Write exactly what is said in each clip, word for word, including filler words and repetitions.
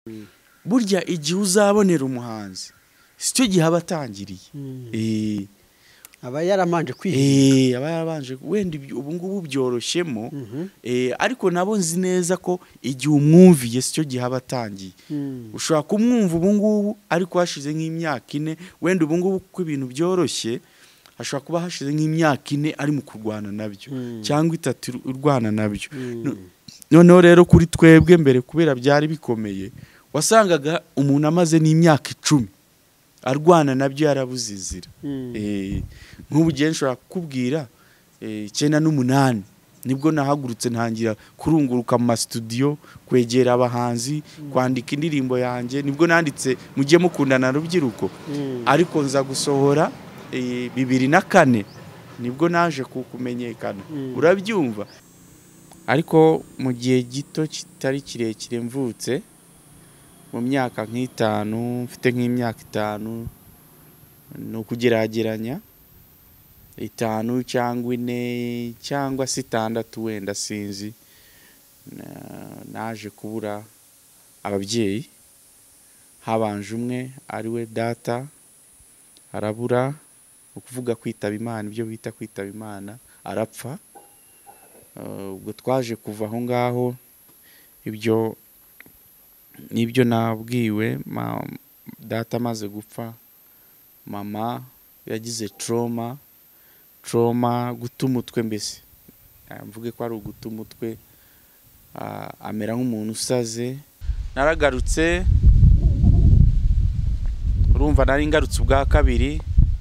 burya igihe uzabonera umuhanzi sicyo gihe abatangiriye eh aba yaramanje kwiga eh aba yarabanje wenda ubu ngubu byoroshyemo eh ariko nabo nzi neza ko igihe umwumviye sicyo gihe abatangiye ushobora kumwumva ubu ngubu ariko hashize nk'imyaka ine wenda ubu ngubu ko ibintu byoroshye ashobora kuba hashize nk'imyaka ine ari mu kurwana nabyo cyangwa itatu urwana nabyo noneho rero kuri twebwe mbere kubera byari bikomeye wasangaga umuntu amaze n'imyaka icumi arwana nabyo yarabuze inzira eh nk'ubu gihe nshobora kukubwira icyenda n'umunani nibwo nahagurutse ntangira kurunguruka mu studio kwegera abahanzi kwandika indirimbo yanjye nibwo nanditse mujye mukundana rubyiruko ariko nza gusohora bibiri na kane nibwo naje kukumenyekana urabyumva ariko mu gihe gito kitari kirekire mvutse mu myaka nk'itanu mfite nk'imyaka itanu no kugerageranya itanu cyangwa ine cyangwa sitandatu wenda sinzi naje kubura ababyeyi habanje umwe ari we data arabura ukuvuga kwitaba Imana ibyo bita kwitaba Imana arapfa ubwo twaje kuva aho ngaho ibyo nibyo nabwiwe data amaze gupfa mama yagize trauma trauma guta umutwe mbese mvuge ko ari uguta umutwe amera nk'umuntu usaze naragarutse urumva nari ngarutse ubwa kabiri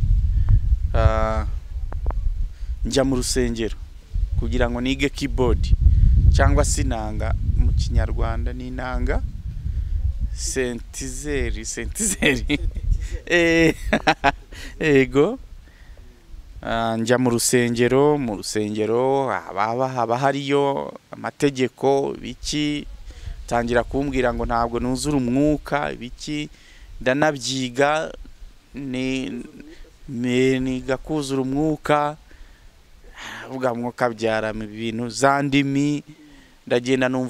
njya mu rusengero kugira ngo nige keyboard cyangwa sinanga mu kinyarwanda n'inanga sentizeri sentizeri eh ego njya mu rusengero mu rusengero haba haba hariyo amategeko biki tangira kumbwira ngo ntabwo nuzura umwuka biki ndanabyiga ni ni gakuzura umwuka uvuga mwuka byara mu bintu zandimi ndagenda numva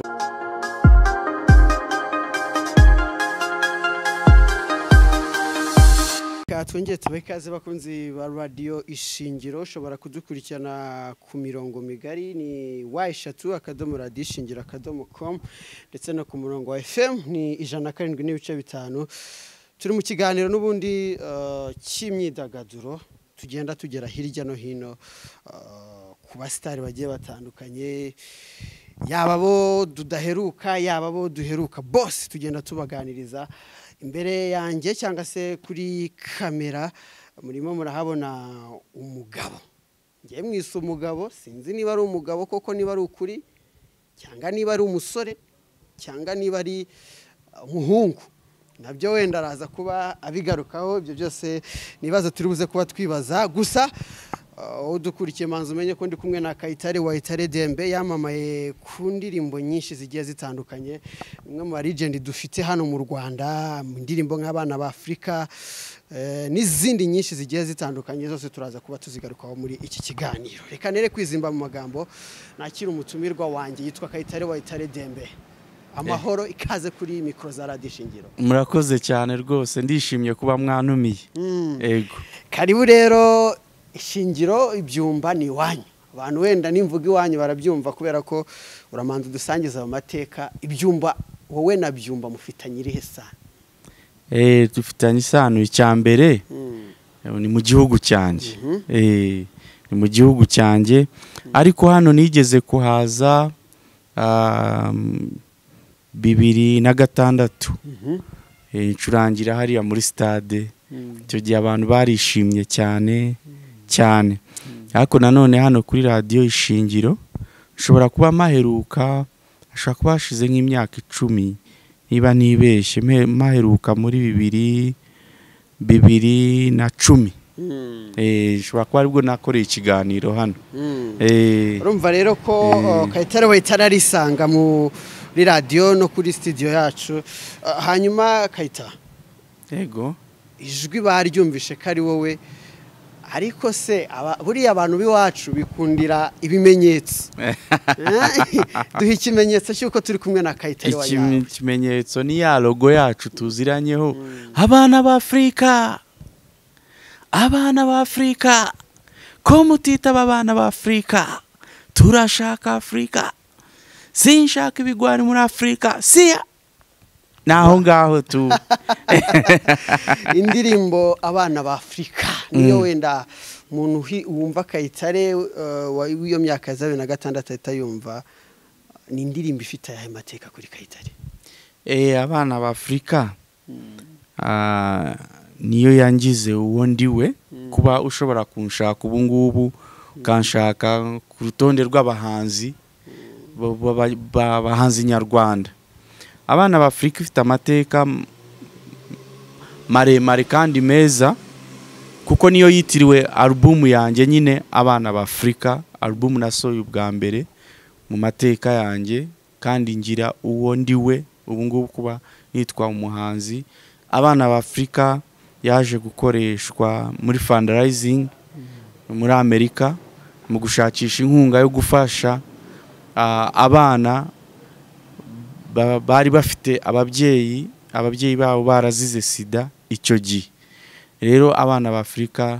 twongeye tubekaze bakunzi ba radio Ishingiro ushobora kudukurikirana ku mirongo migari ni wa eshatu akadomo radio ishingiro akadomo com ndetse no ku murongo wa F M ni ijana na karindwi n'ibice bitanu turi mu kiganiro n'ubundi cy'imyidagaduro tugenda tugera hirya no hino ku basitari bagiye batandukanye yaba bo dudaheruka yaba bo duheruka bose tugenda tubaganiriza imbere yanjye cyangwa se kuri kamera murimo murahabona umugabo ngiye mwise umugabo sinzi niba ari umugabo koko niba ari ukuri cyangwa niba ari umusore cyangwa niba ari umuhungu nabyo wenda araza kuba abigarukaho ibyo byose nibaza turi buze kuba twibaza gusa udukurikiye manzi umenye ko ndi kumwe na Kayitare Wayitare Dembe yamamaye ku ndirimbo nyinshi zigiye zitandukanye umwe mu legend dufite hano mu Rwanda mu ndirimbo nk'abana ba Afrika n'izindi nyinshi zigiye zitandukanye zose turaza kuba tuzigarukaho muri iki kiganiro reka nere kwizimba mu magambo nakira umutumirwa wanjye yitwa Kayitare Wayitare Dembe amahoro ikaze kuri mikro za Radio Ishingiro murakoze cyane rwose ndishimye kuba mwanumiye ego karibu rero Ishingiro ibyumba ni wanyu abantu wenda nimvuga iwanyu barabyumva kubera ko uramanza dusangiza amateka ibyumba wowe na byumba mufitanye irihe sana eh dufitanye isano icyambere ni mu gihugu cyanjye eh ni mu gihugu cyanjye ariko hano nigeze kuhaza bibiri na gatandatu incurangira hariya muri stade icyo gihe abantu barishimye cyane cyane ariko nanone hano kuri radio Ishingiro ushobora kuba maheruka ashaka kuba hashize nk'imyaka icumi niba nibeshye maheruka muri bibiri bibiri na cumi eh ushobora kuba aribwo nakoreye ikiganiro hano eh urumva rero ko Kayitare Wayitare arisanga mu radio no kuri studio yacu hanyuma Kayita yego ijwi baryumvishe kari wowe ariko se buriya abantu b'iwacu bikundira ibimenyetso. Duha ikimenyetso cy'uko turi kumwe na Kayitare wa yawe. Ikimenyetso ni ya logo yacu tuziranyeho. Abana b'Afrika, abana b'Afrika, ko mutitaba abana b'Afrika, turashaka Afrika, sinshaka ibigwari muri Afrika, siya naho ngaho tu. Indirimbo abana b'Afrika niyo wenda umuntu wumva Kayitare w'iyo myaka ya bibiri na gatandatu ahita yumva, ni indirimbo ifite ayahe mateka kuri Kayitare? Eh, abana b'Afrika ah niyo yangize uwo ndiwe, kuba ushobora kunshaka ubu ngubu kanshaka ku rutonde rw'abahanzi b'abahanzi nyarwanda. Abana b'Afrika ifite amateka maremare kandi meza, kuko niyo yitiriwe album yanjye nyine Abana b'Afrika, album nasohoye ubwa mbere mu mateka yanjye, kandi ngira uwo ndiwe ubu ngubu kuba nitwa umuhanzi. Abana b'Afrika yaje gukoreshwa muri fundraising muri Amerika mu gushakisha inkunga yo gufasha uh, abana bari bafite ababyeyi ababyeyi babo barazize sida icyo gihe. Rero abana b'Afrika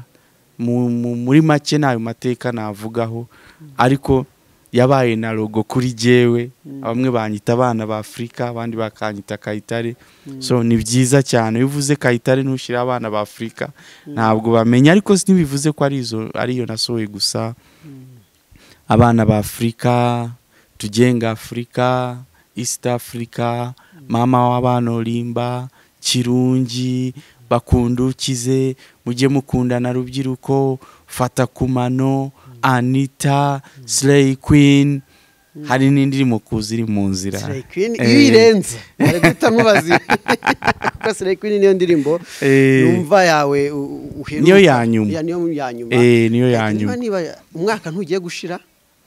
muri make nayo mateka navugaho, ariko yabaye na logo kuri jewe. Bamwe banyita abana b'Afrika, abandi bakanyita Kayitare. So ni byiza cyane bivuze Kayitare ntushira abana b'Afrika ntabwo bamenya, ariko sinibivuze ko ari izo ariyo nasohoye gusa. Abana b'Afrika, tujenga Afrika, East Africa, mama w'abana Olimba, Kirungi, bakundukize, mujye mukundana rubyiruko, fata kumano, Anita, Slay Queen, hari n'indirimo kuziri mu nzira. Slay Queen iyo irenze bari guta mubazi kuko Slay Queen niyo ndirimbo numva yawe uheruka, niyo yanyuma. Ya niyo yanyuma. Eh niyo yanyuma. Niba umwaka ntugiye gushira.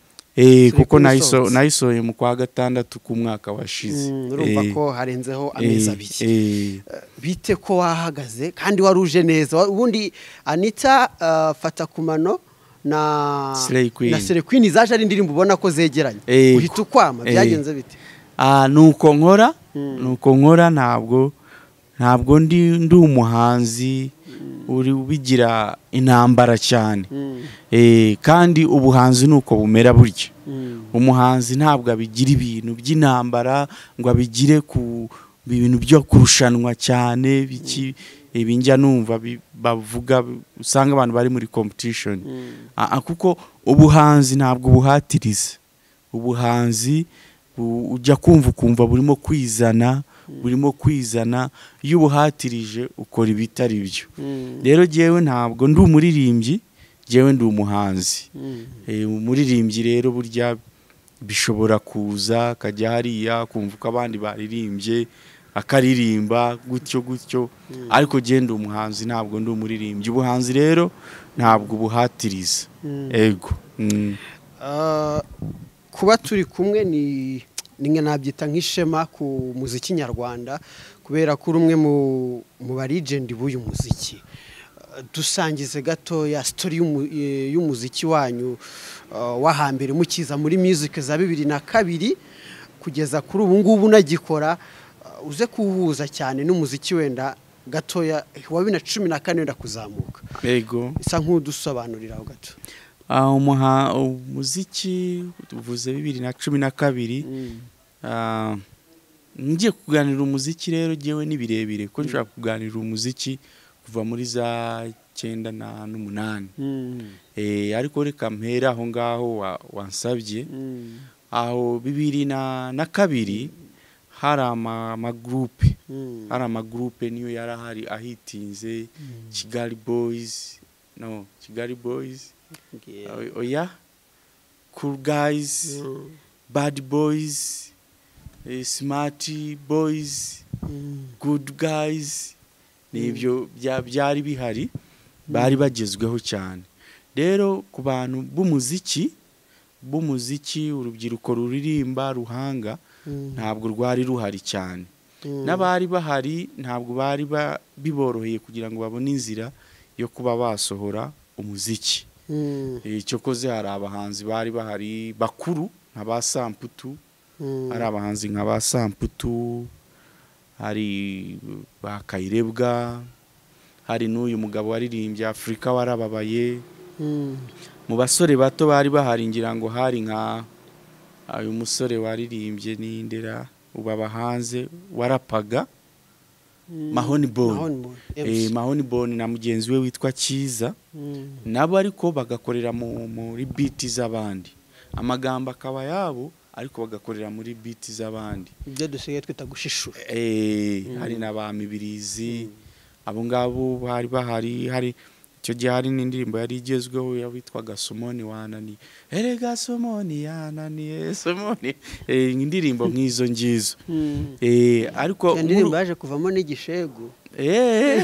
Eh kuko nayiso nayisoye mu kwa gatandatu ku mwaka washize. Urumva ko harenzeho amezi abiri. Bite ko wahagaze kandi waruje neza. Ubundi Anita fata kumano na Slay Queen, na Slay Queen zaje ari indirimbo ubona ko zegeranye. Uhita ukwama byagenze bite? Ah nuko nkora nuko nkora ntabwo ntabwo ndi ndi umuhanzi uri ubigira intambara cyane. Eh kandi ubuhanzi nuko bumera buryo. Umuhanzi ntabwo abigira ibintu by'intambara ngo abigire ku ibintu byo kurushanwa cyane biki ibinjya numva bavuga usanga abantu bari muri competition. Ah kuko ubuhanzi ntabwo buhatiriza. Ubuhanzi ujya kumva kumva burimo kwizana burimo kwizana iyo ubuhatirije ukora ibitari byo. Rero jewe ntabwo ndi umuririmbyi, jewe ndi umuhanzi. Eh umuririmbyi rero burya bishobora kuza kajya hariya kumva ko abandi baririmbye akaririmba gutyo gutyo, ariko je ndi umuhanzi ntabwo ndi umuririmbyi. Ubuhanzi rero ntabwo buhatiriza. Ego. Kuba turi kumwe ni ninge nabyita nk'ishema ku muziki nyarwanda, kubera ko umwe mu ba legend b'uyu muziki. Dusangize gato ya story y'umuziki wanyu wahambere mukiza muri music za bibiri na kabiri kugeza kuri ubu ngubu nagikora, uze kuhuza cyane n'umuziki wenda gatoya wa bibiri na cumi na kane wenda kuzamuka. Yego. Isa nk'udusobanurira aho gato. Ah umuha umuziki tuvuze bibiri na cumi na kabiri. Ah ngiye kuganira umuziki rero jewe ni birebire ko nshaka kuganira umuziki kuva muri za cyenda na n'umunani. Eh ariko reka mpera aho ngaho wansabye. Aho bibiri na kabiri hari ama groupe hari ama groupe niyo yarahari ahitinze. Kigali Boys, no Kigali Boys, oya Cool Guys, Bad Boys, Smart Boys, Good Guys. Nibyo byari bihari bari bagezweho cyane. Rero ku bantu b'umuziki b'umuziki urubyiruko ruririmba ruhanga ntabwo rwari ruhari cyane. N'abari bahari ntabwo bari biboroheye kugira ngo babone inzira yo kuba basohora umuziki. Mm. Eh, cyokoze hari abahanzi bari bahari bakuru nka ba Samputu, Mm. hari abahanzi nka ba Samputu, hari ba Kayirebwa, hari n'uyu mugabo waririmbye Afrika warababaye. Mm. Mu basore bato bari bahari ngira ngo hari nka uyu musore waririmbye n'indera ubaba hanze warapaga Mm. Mahoni Bone. Mahoni Bone. Eh, Mahoni Bone na mugenzi we witwa Kiza, Mm. nabo ariko bagakorera mu muri beat z'abandi, amagambo akaba yabo ariko bagakorera muri beat z'abandi. Ibyo dusigaye twita gushishura. Eh, Mm. hari na Mibirizi, abo ngabo bari bahari. Hari icyo gihe hari n'indirimbo yari igezweho yitwaga Somoni wanani, erega Somoni yananiye Somoni, eh, indirimbo nk'izo ngizo. Mm. Eh, ariko Iyo ndirimbo yaje kuvamo n'igishegu. eh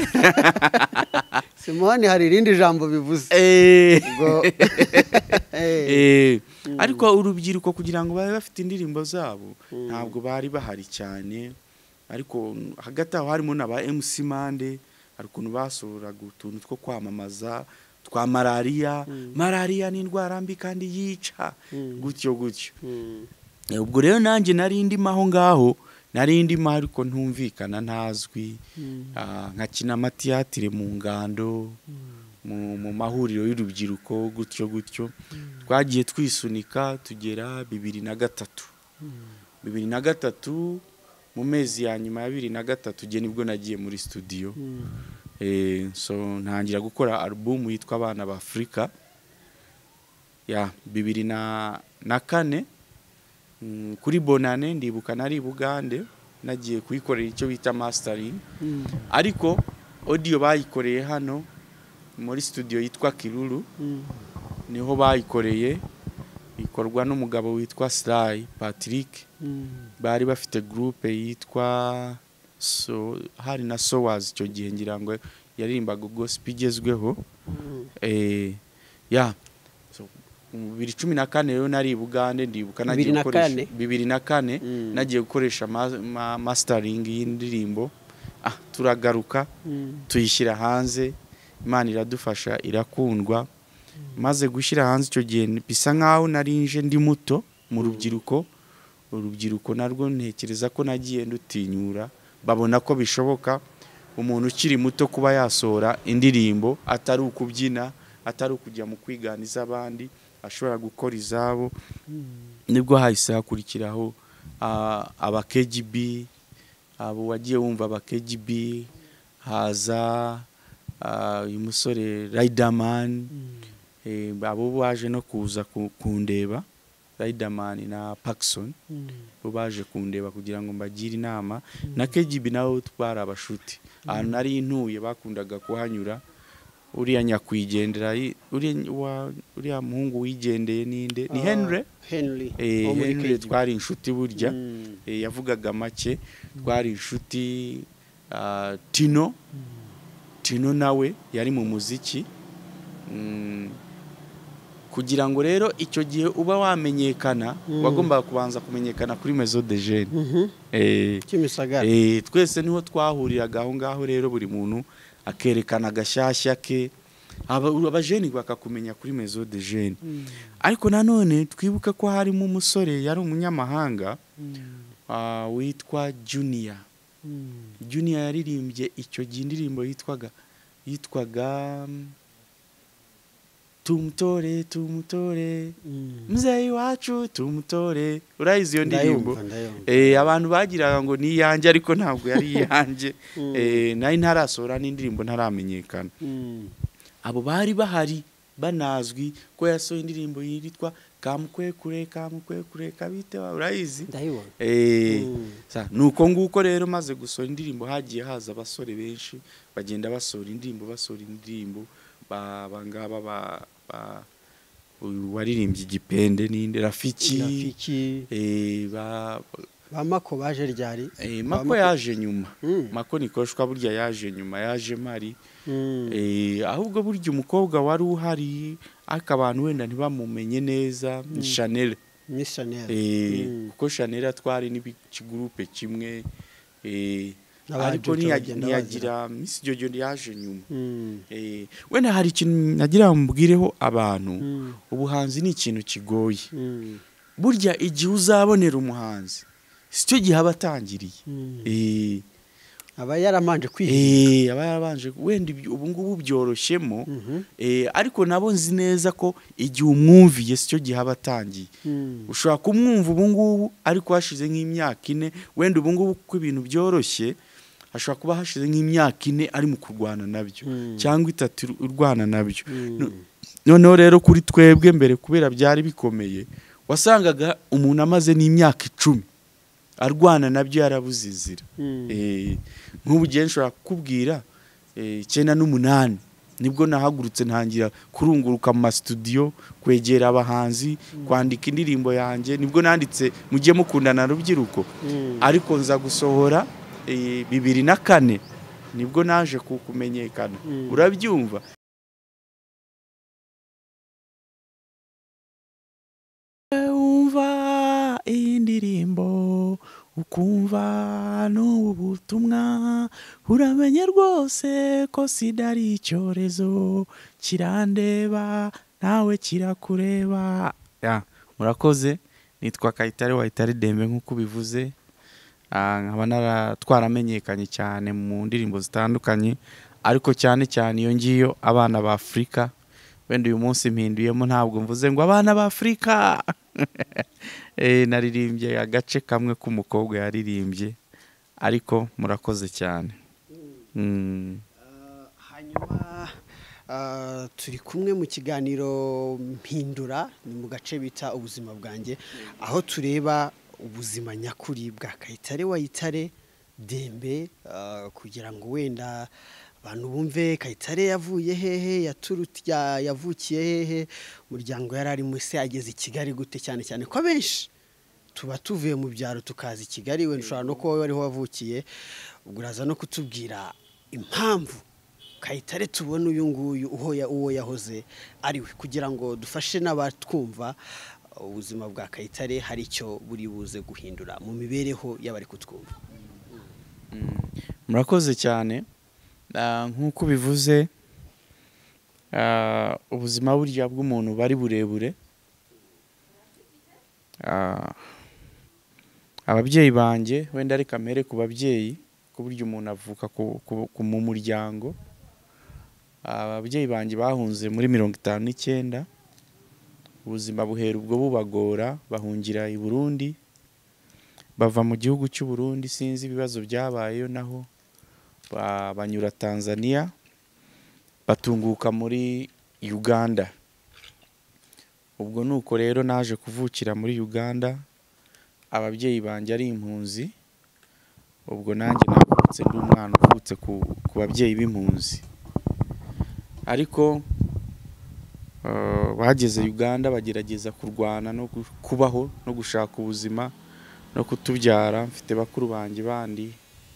Simoni hari irindi jambo bivuze. eh Ngo eh. eh ariko urubyiruko kugira ngo babe bafite indirimbo zabo ntabwo bari bahari cyane, ariko hagati aho harimo n'aba M C Mande, hari ukuntu basohoraga utuntu two kwamamaza twa malaria. Malaria ni indwara mbi kandi yica, gutyo gutyo. Mm. Ubwo rero nanjye nari ndimo aho ngaho, nari ndimo ariko ntumvikana ntazwi. Ah, nkakina amatiyatire mu ngando, mu mu mahuriro y'urubyiruko, gutyo gutyo. Twagiye twisunika tugera bibiri na gatatu. bibiri na gatatu mu mezi ya nyuma ya bibiri na gatatu je nibwo nagiye muri studio. Eh, so ntangira gukora album yitwa Abana ba Afrika ya bibiri na na kane. Mm, kuri Bonane ndibuka nari Bugande nagiye kuyikorera icyo bita mastering. Mm. Ariko audio bayikoreye hano muri studio yitwa Kiruru. Mm. Niho bayikoreye, ikorwa n'umugabo witwa Sly Patrick. Mm. Bari bafite groupe yitwa so hari na Sowas cyo gihe ngira ngo yaririmbaga gospel igezweho. Mm. Eh ya so bibiri na cumi na kane rero nari Bugande ndibuka nagiye Bibiri na gukoresha kane? bibiri na kane Mm. nagiye gukoresha ma, ma, mastering y'indirimbo. Ah, turagaruka Mm. tuyishyira hanze, Imana iradufasha irakundwa. Maze gushyira hanze icyo gihe bisa nkaho narinje ndi muto mu rubyiruko. Urubyiruko narwo ntekereza ko nagiye ndutinyura, babona ko bishoboka umuntu ukiri muto kuba yasohora indirimbo atari ukubyina, atari ukujya mu kwiganiza abandi, ashobora gukora izabo. Nibwo hahise hakurikiraho uh, aba K G B, abo wagiye wumva aba K G B, haza uyu uh, musore Riderman. Eh, abo baje no kuza kundeba, Riderman na Paxson. Mm. Bo baje kundeba kugira ngo mbagire inama. Mm. Na K G B nawo twara abashuti. Mm. Ahantu nari intuye bakundaga kuhanyura. Uriya nyakwigendera, uriya wa uriya muhungu wigendeye ninde? Ni Henry? Henry. Eh, Henry twari inshuti burya. Mm. Eh, yavugaga make. Twari inshuti. Uh, Tino. Mm. Tino nawe yari mu muziki. Mm. Kugira ngo rero icyo gihe uba wamenyekana, mm. wagombaga kubanza kumenyekana kuri Maison de Jeunes. Mm -hmm. Eh, Kimisagara. Eh, twese niho twahuriraga aho ngaho rero buri muntu akerekana gashyashya ke, abajeni bakakumenya kuri Maison de Jeunes. Mm. Ariko nanone twibuka ko harimo umusore yari umunyamahanga, mm. uh, witwa Junior. Mm. Junior yaririmbye icyo gihe indirimbo yitwaga yitwaga Tumutore tumutore mm. mzee wacu tumutore. Urayizi iyo ndirimbo? Eh, abantu bagiraga ngo ni yanje ariko ntabwo yari yanje. Mm. Eh, nayi ntarasohora n'indirimbo ntaramenyekana. Mm. Abo bari bahari banazwi ko yasohoye indirimbo yitwa Kamukwekure Kamukwekure kabite wa, urayizi? Ndayibona. Eh, mm. sa nuko nguko rero maze gusohora indirimbo hagiye haza abasore benshi bagenda basohora indirimbo basohora indirimbo ba bangaba ba ba waririmbye igipende ninde Rafiki. Rafiki. Eh, ba ba Mako baje ryari? Eh, Mako yaje nyuma. Mm. Mako nikoshwa burya yaje nyuma, yaje Mari. Mm. Eh, ahubwo burya umukobwa wari uhari akabantu wenda ntibamumenye neza. Mm. Chanel. Miss Chanel. Eh, mm. kuko Chanel atwari n'ibigroupe kimwe. Eh, ariko ntiyagira Miss Jojo yaje nyuma. Eh wenda hari ikintu nagira mbwireho abantu, ubuhanzi ni ikintu kigoye. Burya igihe uzabonera umuhanzi sicyo gihe abatangiriye. Eh aba yaramanje kwihinga. Eh aba yarabanje wenda ubu ngubu byoroshyemo. Eh ariko nabo nzi neza ko igihe umwumviye sicyo gihe abatangiye. Ushobora kumwumva ubu ngubu ariko hashize nk'imyaka ine, wenda ubu ngubu ko ibintu byoroshye ashobora kuba hashize nk'imyaka ine ari mu kurwana nabyo cyangwa itatu urwana nabyo. Noneho rero kuri twebwe mbere kubera byari bikomeye, wasangaga umuntu amaze n'imyaka icumi arwana nabyo yarabuze inzira. Eh nk'ubu gihe nshobora kukubwira icyenda n'umunani nibwo nahagurutse ntangira kurunguruka mu studio, kwegera abahanzi, kwandika indirimbo yanjye. Nibwo nanditse mujye mukundana rubyiruko, ariko nza gusohora bibiri na kane nibwo naje kukumenyekana. Urabyumva? Umva indirimbo ukumva n'ubutumwa, uramenye rwose ko sida ari icyorezo kirandeba nawe kirakureba. Ya murakoze. Nitwa Kayitare Wayitare Dembe nk'uko bivuze. Nkaba naratwaramenyekanye cyane mu ndirimbo zitandukanye, ariko cyane cyane iyo ngiyo abana ba Afrika. Wenda uyu munsi mpinduyemo, ntabwo mvuze ngo abana ba Afrika. Eh naririmbye agace kamwe k'umukobwa yaririmbye, ariko murakoze cyane. Hanyuma turi kumwe mu kiganiro Mpindura, ni mu gace bita ubuzima bwanjye, aho tureba ubuzima nyakuri bwa Kayitare Wayitare Dembe, kugira ngo wenda abantu bumve Kayitare yavuye hehe, yaturutya yavukiye hehe, umuryango yari ari mu se ageze i Kigali gute, cyane cyane ko benshi tuba tuvuye mu byaro tukaza i Kigali. Wenda ushobora no kuba wariho wavukiye, ubwo uraza no kutubwira impamvu Kayitare tubona uyu nguyu uwo yahoze ari we, kugira ngo dufashe n'abatwumva ubuzima bwa Kayitare hari icyo buri buze guhindura mu mibereho y'abari kutwumva. Murakoze cyane. Nk'uko bivuze, ubuzima burya bw'umuntu bari burebure. Ababyeyi banjye, wenda ari kamere ku babyeyi, ku buryo umuntu avuka mu muryango. Ababyeyi banjye bahunze muri mirongo itanu n'icyenda, ubuzima buhera ubwo bubagora, bahungira i Burundi, bava mu gihugu cy'u Burundi, sinzi ibibazo byabayeyo, naho banyura Tanzania, batunguka muri Uganda. Ubwo nuko rero naje kuvukira muri Uganda, ababyeyi banjye ari impunzi. Ubwo nanjye navutse ndi umwana uvutse ku babyeyi b'impunzi, ariko bageze Uganda bagerageza kurwana no kubaho no gushaka ubuzima no kutubyara. Mfite bakuru banjye bandi,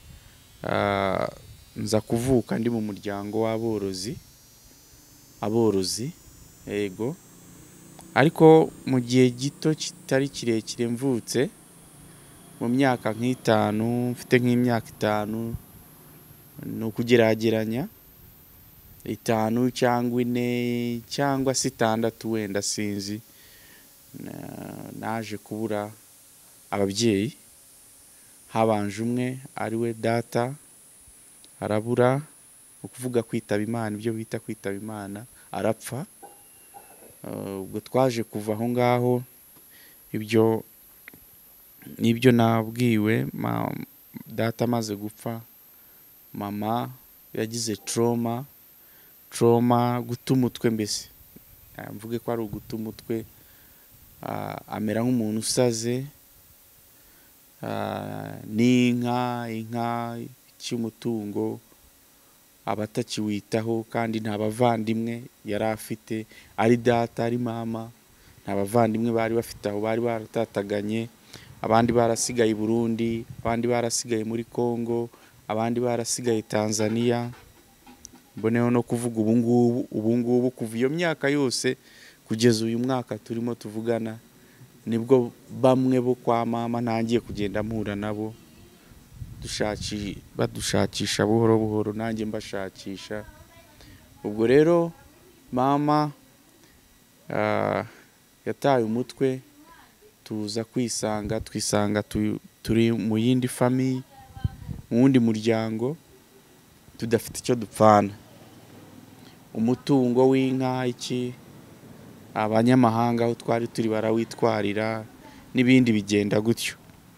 nza kuvuka ndi mu muryango w'aborozi aborozi yego. Ariko mu gihe gito kitari kirekire mvutse, mu myaka nk'itanu, mfite nk'imyaka itanu no kugerageranya, itanu cyangwa ine cyangwa se itandatu wenda sinzi, naje kubura ababyeyi. Habanje umwe ari we data, arabura, ukuvuga kwitaba Imana, ibyo bita kwitaba Imana, arapfa. Ubwo twaje kuva aho ngaho, ibyo nibyo nabwiwe. Data amaze gupfa, mama yagize trauma trauma guta umutwe, mbese mvuge ko ari uguta umutwe, amera nk'umuntu usaze. N'inka inka cy'umutungo abatakiwitaho, kandi nta bavandimwe yari afite, ari data ari mama, nta bavandimwe bari bafite aho, bari baratataganye. Abandi barasigaye i Burundi, abandi barasigaye muri Kongo, abandi barasigaye Tanzania. Mboneho no kuvuga ubu ngubu ubu ngubu kuva iyo myaka yose kugeza uyu mwaka turimo tuvugana, nibwo bamwe bo kwa mama ntangiye kugenda mpura nabo, dushaki badushakisha buhoro buhoro nanjye mbashakisha. Ubwo rero mama uh, yataye umutwe tuza kwisanga twisanga tu, turi mu yindi famille mu wundi muryango tudafite icyo dupfana. Umutungo w'inka iki abanyamahanga aho twari turi barawitwarira n'ibindi bigenda gutyo.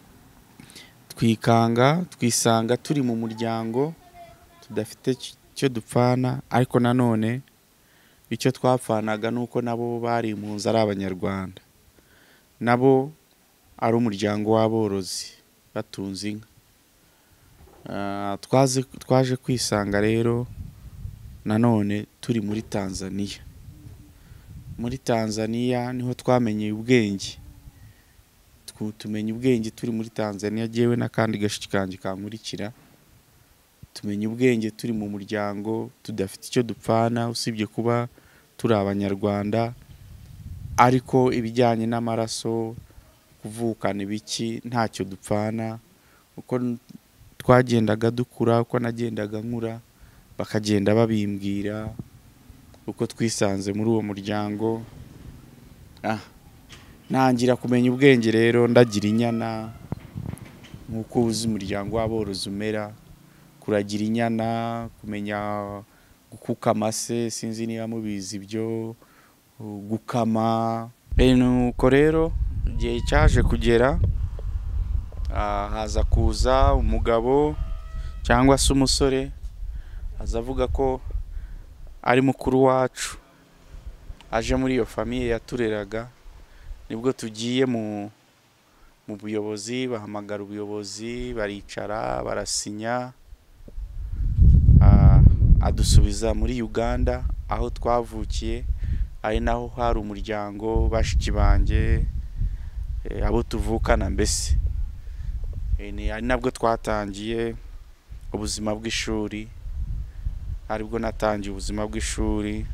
Twikanga twisanga turi mu muryango tudafite icyo dupfana, ariko nanone icyo twapfanaga nuko nabo bari impunzi ari Abanyarwanda, nabo ari umuryango w'aborozi batunze inka. Uh, twaje twaje kwisanga rero nanone turi muri Tanzania. Muri Tanzania niho twamenye ubwenge, tumenye ubwenge turi muri Tanzania, jewe n'akandi gashiki kanje kankurikira. Tumenye ubwenge turi mu muryango tudafite icyo dupfana usibye kuba turi Abanyarwanda, ariko ibijyanye n'amaraso kuvukana ibiki ntacyo dupfana. Uko twagendaga dukura, uko nagendaga nkura, bakagenda babimbwira uko twisanze muri uwo muryango. Ah, nangira kumenya ubwenge rero ndagira inyana nkuko uzi umuryango w'aborozi umera, kuragira inyana, kumenya gukuka amase, sinzi niba mubizi ibyo gukama. Nuko rero igihe cyaje kugera, uh, haza kuza umugabo cyangwa se umusore aza avuga ko ari mukuru wacu, aje muri iyo famille yatureraga. Nibwo tugiye mu mu buyobozi, bahamagara ubuyobozi, baricara barasinya, uh, adusubiza muri Uganda aho twavukiye, ari naho hari umuryango bashiki banje, e, abo tuvukana mbese. E, ni ari nabwo twatangiye ubuzima bw'ishuri, aribwo natangiye ubuzima bw'ishuri.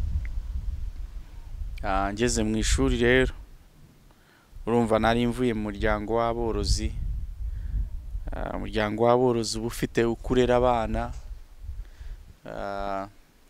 Ah, ngeze mu ishuri rero urumva nari mvuye mu muryango w'aborozi. Uh, umuryango w'aborozi uba ufite ukurera abana. Uh,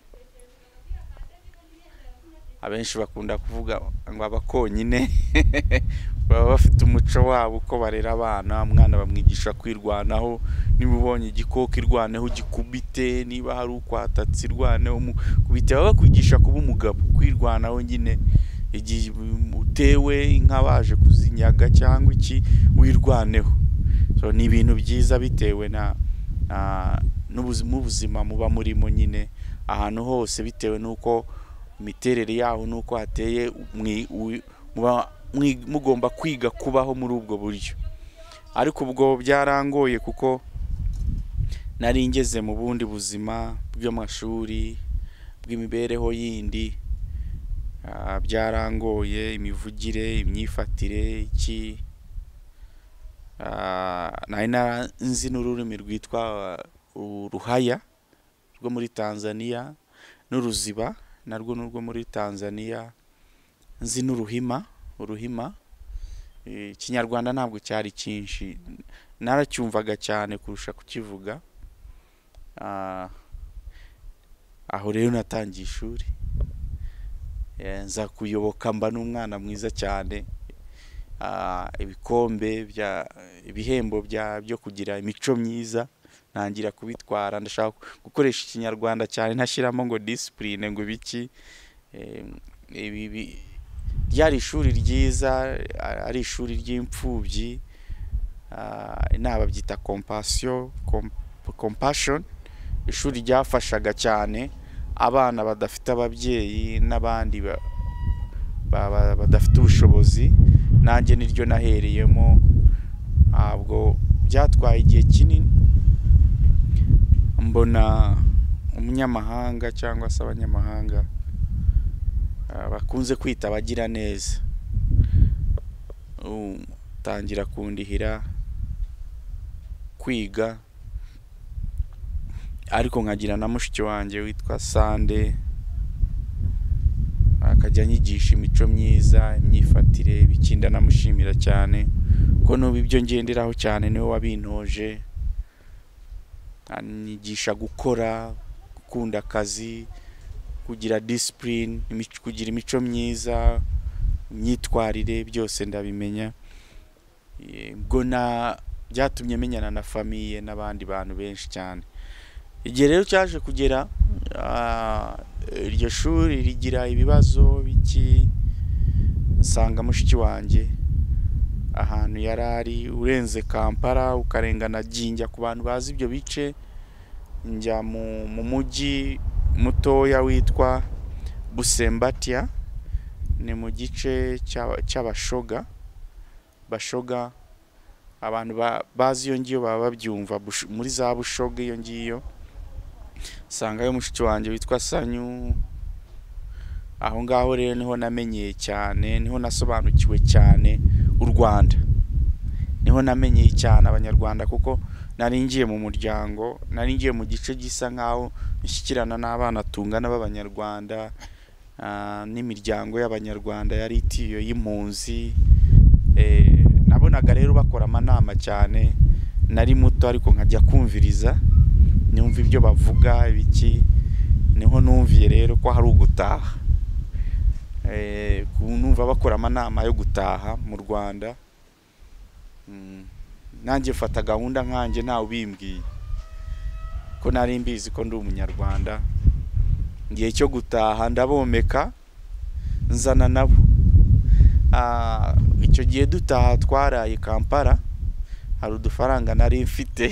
abenshi bakunda kuvuga ngo abakonyine baba bafite umuco wabo uko barera abana. Umwana bamwigisha kwirwanaho, niba ubonye igikoko irwaneho gikubite, niba hari ukwatatse irwaneho kubite. Baba bakwigisha kuba umugabo, kwirwanaho nyine. Igihe utewe inka baje kuzinyaga cyangwa iki wirwaneho. So ni ibintu byiza bitewe na n'ubuzima muba murimo nyine ahantu hose, bitewe nuko imiterere yaho nuko hateye, mugomba kwiga kubaho muri ubwo buryo. Ariko ubwo byarangoye kuko nari ngeze mu bundi buzima bw'amashuri, bw'imibereho yindi. Uh, byarangoye, imivugire, imyifatire iki. Uh, nari nzi n'ururimi rwitwa uh, uruhaya rwo muri Tanzania, n'uruziba narwo nurwo muri Tanzania. Nzi n'uruhima, uruhima. Ikinyarwanda ntabwo cyari cyinshi, naracyumvaga cyane kurusha kukivuga. Uh, aho rero natangiye ishuri, nza kuyoboka mba n'umwana mwiza cyane. Uh, ibikombe bya ibihembo bya byo kugira imico myiza nangira kubitwara. Ndashaka gukoresha ikinyarwanda cyane ntashiramo ngo discipline ngo biki. Ibi ryari ishuri ryiza, ari ishuri ry'imfubyi. Uh, inaba byita compassion comp compassion. Ishuri ryafashaga cyane abana badafite ababyeyi n'abandi badafite ubushobozi. Nanjye niryo nahereyemo. Ntabwo byatwaye igihe kinini mbona umunyamahanga cyangwa se abanyamahanga bakunze kwita abagira neza tangira kundihira kwiga. Ariko nkagira na mushiki wanjye witwa Sande, akajya nyigisha imico myiza, imyifatire, bikinda namushimira cyane ko no bibyo ngenderaho cyane niwe wabintoje. anyigisha gukora, gukunda akazi, kugira discipline, kugira imico myiza, imyitwarire, byose ndabimenya. Ubwo na byatumye menyana na famiye n'abandi bantu benshi cyane. Igihe rero cyaje kugera iryo shuri rigira ibibazo biki, nsanga mushiki wanjye ahantu yarari urenze Kampala ukarengana Jinja, ku bantu bazi ibyo bice, njya mu mujyi mutoya witwa Busembatia, ni mu gice cy'abashoga. Bashoga abantu bazi iyo ngiyo baba babyumva muri za Bushoga iyo ngiyo. Sanga yo mushiki wanjye witwa Sanyu, aho ngaho rero niho namenyeye cyane, niho nasobanukiwe cyane u Rwanda, niho namenyeye cyane abanyarwanda, kuko nari ngiye mu muryango, nari ngiye mu gice gisa nkaho nshyikirana n'abana tungana b'abanyarwanda, n'imiryango y'abanyarwanda yari itiyo y'impunzi. Nabonaga rero bakora amanama cyane, nari muto ariko nkajya kumviriza, nyumva ibyo bavuga ibiki. Niho numviye rero ko hari ugutaha, eh numva bakora amanama yo gutaha mu Rwanda. Nanjye mfata gahunda nkanjye ntawe ubimbwiye, ko nari mbizi ko ndi umunyarwanda. Ngiye cyo gutaha ndabomeka nzana nabo. Ah icyo gihe dutaha twaraye Kampala, hari udufaranga nari mfite.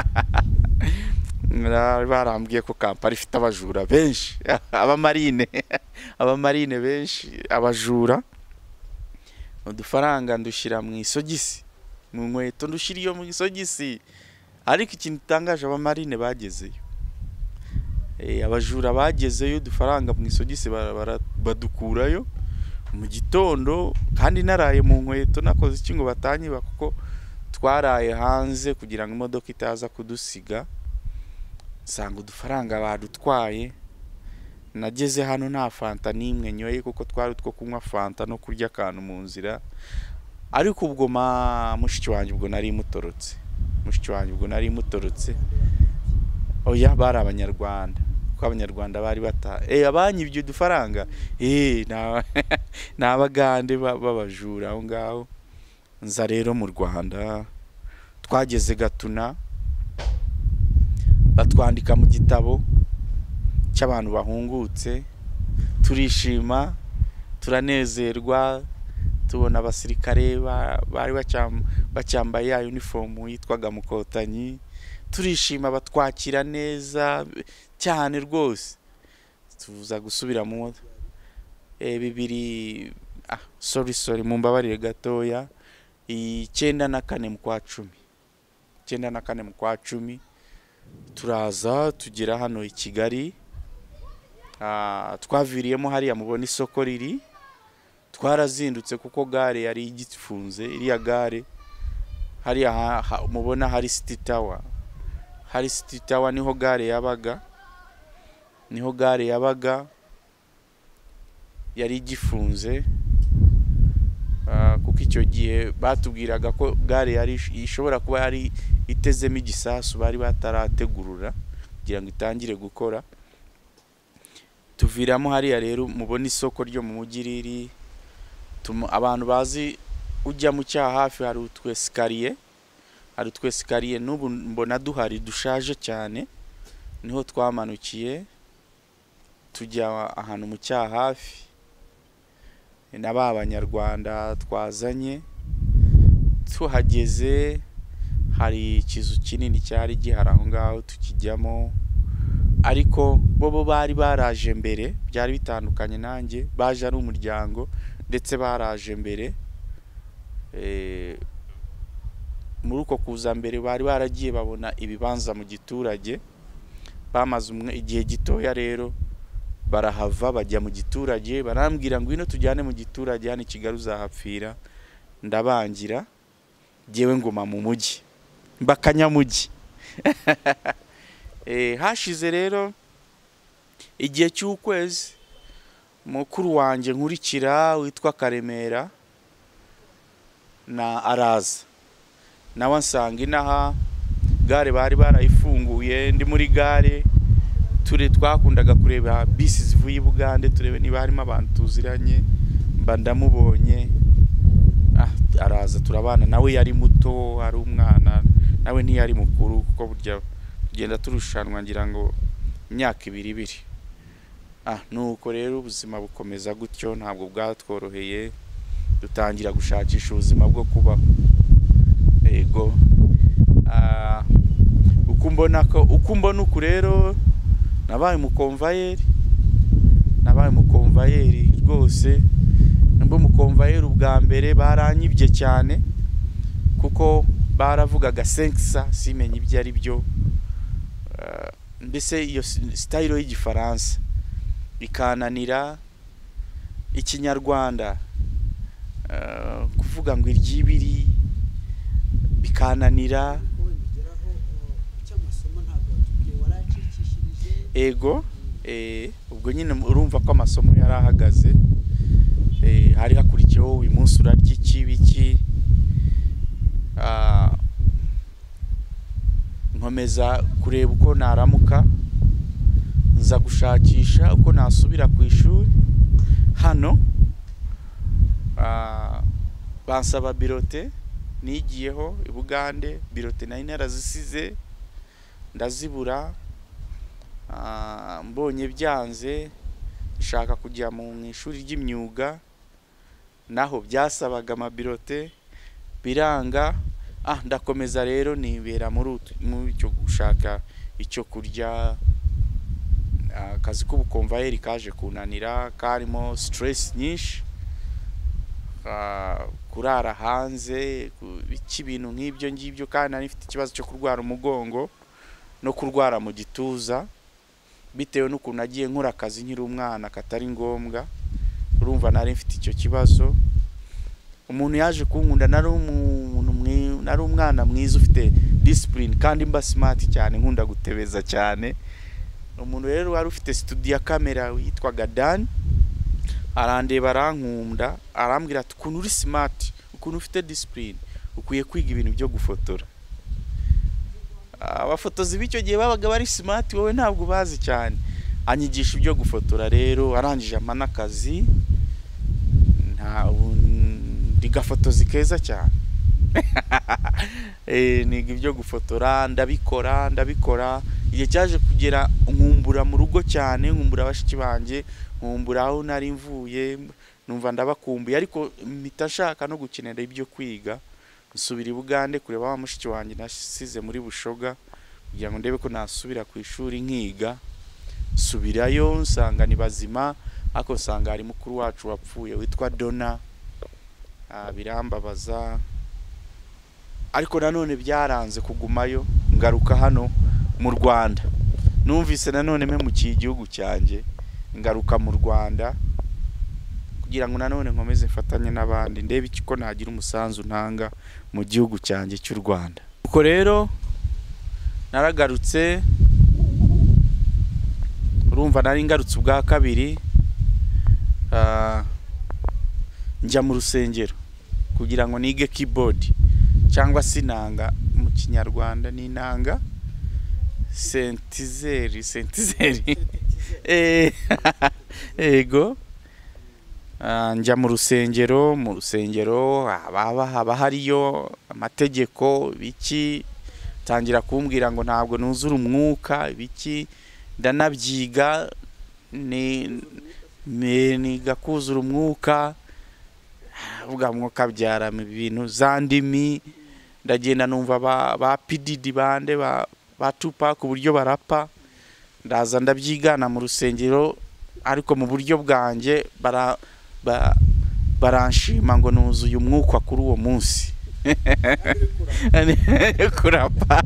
Barambwiye ko Kampala ifite abajura benshi, abamarine abamarine benshi, abajura. Udufaranga ndushyira mu isogisi, mu nkweto ndushira iyo mu isogisi. Ariko ikintu gitangaje, abamarine bagezeyo, eh abajura bagezeyo, udufaranga mu isogisi badukurayo mu gitondo, kandi naraye mu nkweto nakoze iki ngo batanyiba, kuko twaraye hanze kugira ngo imodoka itaza kudusiga. Sanga udufaranga badutwaye. Nageze hano nta fanta nimwe nyoye, kuko twari two kunywa fanta no kurya akantu mu nzira. Ariko ubwo ma mushiki wanjye ubwo nari mutorotse, mushiki wanjye ubwo nari mutorotse. Oya bari abanyarwanda, ko abanyarwanda bari bata eh abanyibye udufaranga, eh na nabagande babajura aho ngaho. Nza rero mu Rwanda, twageze Gatuna, batwandika mu gitabo cy'abantu bahungutse. Turishima, turanezerwa, tubona abasirikare bari bacyambaye ya uniform yitwaga Mukotanyi. Turishima, batwakira neza cyane rwose. Tuza gusubira mu eh bibiri ah sorry sorry mumbabarire gatoya, icyenda na kane mu kwa cumi, icyenda na kane mu kwa cumi turaza tugera hano i Kigali. Ah twaviriyemo hariya mubona isoko riri, twarazindutse kuko gare yari igifunze. Iriya gare hariya mubona hari City Tower, hari City Tower niho gare yabaga, niho gare yabaga yari igifunze. Uh, kuko icyo gihe batubwiraga ko gare yari ishobora kuba yari itezemo igisasu bari batarategurura kugira ngo itangire gukora. Tuviramo hariya rero mubona isoko ryo mu mujyi riri, abantu bazi ujya mu cyaha hafi hari utwesikariye, hari utwesikariye n'ubu mbona duhari dushaje cyane. Niho twamanukiye tujya ahantu mu cyaha hafi, n'aba abanyarwanda twazanye. Tuhageze hari ikizu kinini cyari gihari aho ngaho tukijyamo, ariko bo bari baraje mbere, byari bitandukanye nanjye, baje ari umuryango ndetse baraje mbere. Eh muri uko kuza mbere bari baragiye babona ibibanza mu giturage, bamaze igihe gitoya rero barahava bajya mu giturage. Barambwira ngo ino tujyane mu giturage, hano Kigali uzahapfira. Ndabangira, jewe ngoma mu mujyi, mbakanyamugi. Eh hashize rero igihe cy'ukwezi, mukuru wanjye nkurikira witwa Karemera na araza nawe ansanga inaha. Gare bari barayifunguye namukumbuye ndi muri gare ture twakundaga kureba bisi zivuye i Bugande turebe niba harimo abantu tuziranye mba ndamubonye ah araza turabana nawe yari muto ari umwana nawe ntiyari mukuru kuko burya tugenda turushanwa ngira ngo imyaka ibiri ibiri ah nuko rero ubuzima bukomeza gutyo ntabwo bwatworoheye dutangira gushakisha ubuzima bwo kubaho ego ah uko mbona ko uko mbona uku rero nabaye mu konvayeri nabaye mu konvayeri rwose mbo mu konvayeri ubwa mbere baranyibye cyane kuko baravugaga senkisa simenye ibyo ari byo uh, mbese iyo style y'igifaransa bikananira ikinyarwanda uh, kuvuga ngo iryibiri bikananira ego eh ubwo nyine urumva ko amasomo yarahagaze eh hari hakurikiyeho uyu munsi urarya iki biki ah nkomeza kureba uko naramuka nza gushakisha uko nasubira ku ishuri hano ah bansaba birote nigiyeho i Bugande birote nari narazisize ndazibura ah mbonye byanze shaka kujya mu ishuri ry'imyuga naho byasabaga amabirote biranga ah ndakomeza rero nibera muri cyo gushaka icyo kurya akazi k'ubukonvayeri kaje kunanira karimo stress nyinshi kurara hanze biki bintu nk'ibyo ngibyo kandi nari mfite ikibazo cyo kurwara umugongo no kurwara mu gituza bitewe n'ukuntu nagiye nkora akazi nkiri umwana katari ngombwa urumva nari mfite icyo kibazo umuntu yaje kunkunda nari umuntu nari umwana mwiza ufite discipline kandi mba smart cyane nkunda gutebeza cyane umuntu rero wari ufite studio ya kamera yitwaga Dan arandeba arankunda arambwira ati ukuntu uri smart ukuntu ufite discipline ukwiye kwiga ibintu byo gufotora abafotozi b'icyo gihe babaga bari smart wowe ntabwo bazi cyane anyigisha ibyo gufotora rero arangije amana akazi nta ndigafotozi keza cyane eh niga ibyo gufotora ndabikora ndabikora igihe cyaje kugera nkumbura mu rugo cyane nkumbura abashiki banje nkumbura aho nari mvuye numva ndabakumbuye ariko mitashaka no gukenera ibyo kwiga nsubira i Bugande kureba wa mushiki wanjye nasize muri Bushoga kugira ngo ndebe ko nasubira ku ishuri nkiga subirayo nsanga ni bazima ako sanga ari mukuru wacu wapfuye witwa Dona birambabaza ariko nanone byaranze kugumayo ngaruka hano mu Rwanda numvise nanone me mu kigihugu cyanjye ngaruka mu Rwanda kugira ngo nanone nkomeze mfatanye n'abandi ndebe ikiko nagira umusanzu ntanga mu gihugu cyanjye cy'u Rwanda uko rero naragarutse urumva nari ngarutse ubwa kabiri ah njya mu rusengero kugira ngo nige keyboard cyangwa sinanga mu kinyarwanda ni nanga sentizeri sentizeri eh ego njya mu rusengero mu rusengero haba haba hariyo amategeko biki tangira kumbwira ngo ntabwo nuzura umwuka biki ndanabyiga ni ni gakuzura umwuka uvuga mwuka byara mu bintu zandimi ndagenda numva ba, ba P D D bande ba, ba Tupac ku buryo barapa ndaza ndabyigana mu rusengero ariko mu buryo bwanjye bara ba, baranshima ngo nuzuye umwuka kuri uwo munsi kurapa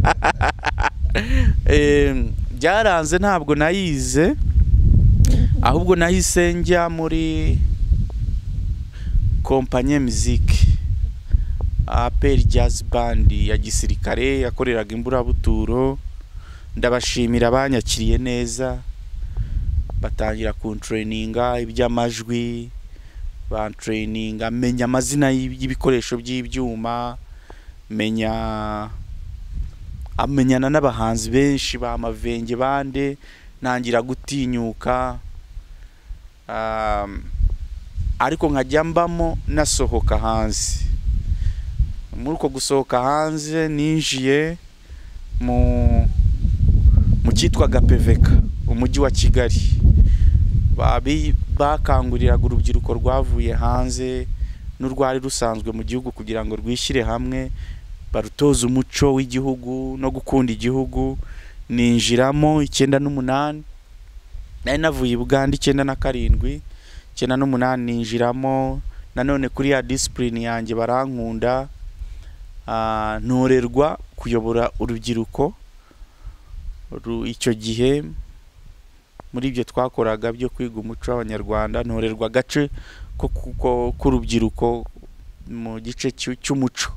eh byaranze ntabwo nayize ahubwo nahise njya muri compagnie musique Apel Jazz Band ya gisirikare yakoreraga imburabuturo ndabashimira abanyakiriye neza batangira ku traininga iby'amajwi ba traininga menya amazina y'ibikoresho by'ibyuma menya amenyana n'abahanzi benshi ba Mavenge bande, ntangira gutinyuka, um, ariko nkajya mbamo nasohoka hanze. Muri uko gusohoka hanze ninjiye mu mu cyitwaga P V K, umujyi wa Kigali. Babi bakanguriraga urubyiruko rwavuye hanze n'urwari rusanzwe mu gihugu kugira ngo rwishyire hamwe, barutoza umuco w'igihugu no gukunda igihugu. Ninjiramo icyenda n'umunani, nari navuye i Buganda icyenda na karindwi, icyenda n'umunani ninjiramo nanone kuri ya discipline yanjye barankunda, uh, ntorerwa kuyobora urubyiruko. Icyo gihe muri ibyo twakoraga byo kwiga umuco w'Abanyarwanda, ntorerwa gace ko k'urubyiruko mu gice cy'umuco.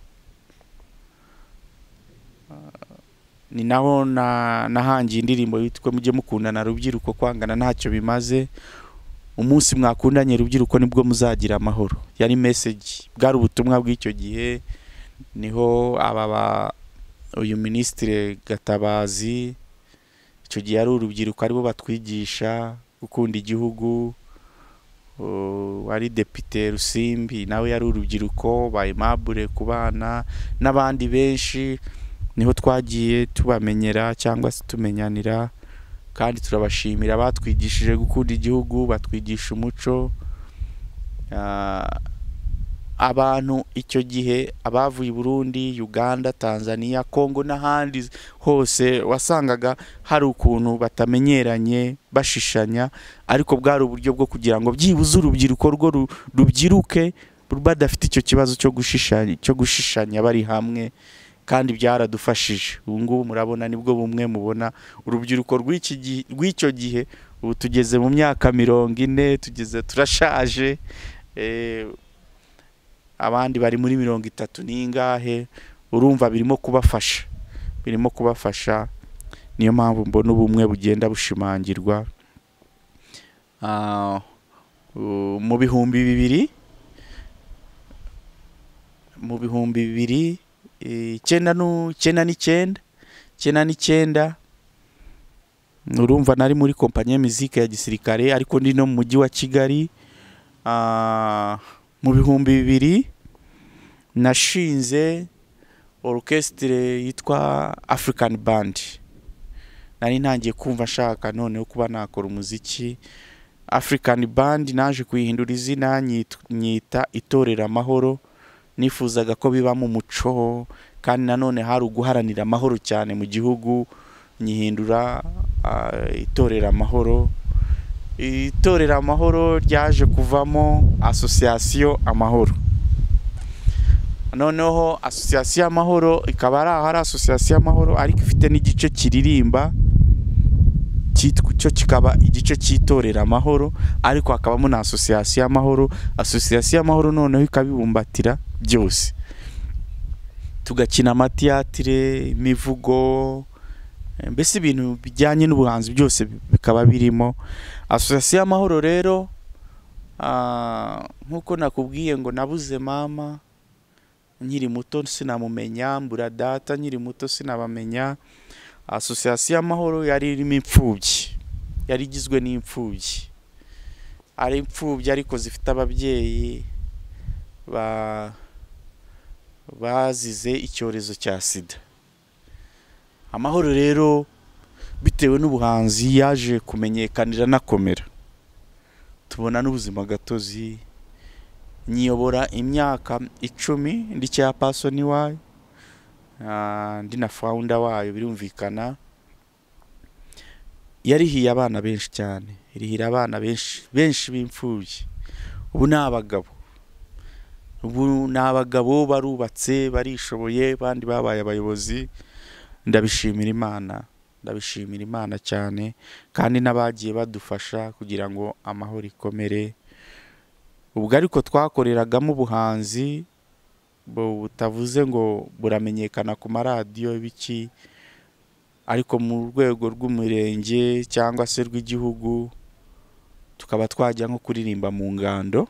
Ni naho nahangiye indirimbo yitwa mujye mukundana rubyiruko, kwangana ntacyo bimaze, umunsi mwakundanye rubyiruko nibwo muzagira amahoro. Yari message, bwari ubutumwa bw'icyo gihe. Niho aba uyu Ministre Gatabazi icyo gihe ari urubyiruko aribo batwigisha gukunda igihugu. Wari Depite Rusimbi nawe yari urubyiruko, ba Aimable Kubana n'abandi benshi. Niho twagiye tubamenyera cyangwa se tumenyanira, kandi turabashimira batwigishije gukunda igihugu, batwigisha umuco. Abantu icyo gihe abavuye i Burundi, Uganda, Tanzania, Kongo n'ahandi hose wasangaga hari ukuntu batamenyeranye, bashishanya, ariko bwari uburyo bwo kugira ngo byibuze urubyiruko rwo rubyiruke badafite icyo kibazo cyo gushishanya cyo gushishanya bari hamwe, kandi byaradufashije. Ubu ngubu murabona nibwo bumwe mubona urubyiruko rw'iki rw'icyo gihe. Ubu tugeze mu myaka mirongo ine, tugeze turashaje, eh abandi bari muri mirongo itatu n'ingahe. Urumva birimo kubafasha, birimo kubafasha. Niyo mpamvu mbona ubumwe bugenda bushimangirwa. Uh, mu bihumbi bibiri mu bihumbi bibiri icyenda n'icyenda icyenda n'icyenda urumva nari muri kompanyi ya muzika ya gisirikare, ariko ndi no mu mujyi wa Kigali. Uh, mu bihumbi bibiri nashinze orchestre yitwa African Band. Nari ntangiye kumva nshaka noneho kuba nakora umuziki. African Band naje kuyihindura izina nyita Itorera Amahoro. Nifuzaga ko biba mu muco, kandi nanone hari uguharanira amahoro cyane mu gihugu, nyihindura uh, Itorera Amahoro. Itorera Amahoro ryaje kuvamo Association Amahoro. Noneho Association Amahoro ikaba ari ahari Association Amahoro, ariko ifite n'igice kiririmba cyitwa cyo kikaba igice cy'Itorera Amahoro, ariko hakabamo na Association Amahoro. Association Amahoro noneho ikabibumbatira byose, tugakina amatiyatire, imivugo, mbese ibintu bijyanye n'ubuhanzi byose bikaba birimo. Association Amahoro rero, uh, nkuko nakubwiye ngo nabuze mama nkiri muto sinamumenya, mbura data nkiri muto sinabamenya. Association Amahoro yari irimo imfubyi, yari igizwe n'imfubyi, ari imfubyi ariko zifite ababyeyi ba bazize icyorezo cya sida. Amahoro rero bitewe n'ubuhanzi yaje kumenyekanira nakomera, tubona n'ubuzima gatozi. Nyiyobora imyaka icumi ndi cya person wayo, uh, ndi na founder wayo. Birumvikana yarihiye abana benshi cyane, irihira abana benshi benshi b'imfubyi. Ubu n'abagabo ubu n'abagabo barubatse, barishoboye, bandi babaye abayobozi. Ndabishimira Imana, ndabishimira Imana cyane, kandi n'abagiye badufasha kugira ngo amahoro ikomere. Ubwo ariko twakoreragamo ubuhanzi butavuze ngo buramenyekana ku maradiyo biki, ariko mu rwego rw'umurenge cyangwa se rw'igihugu tukaba twajya nko kuririmba mu ngando.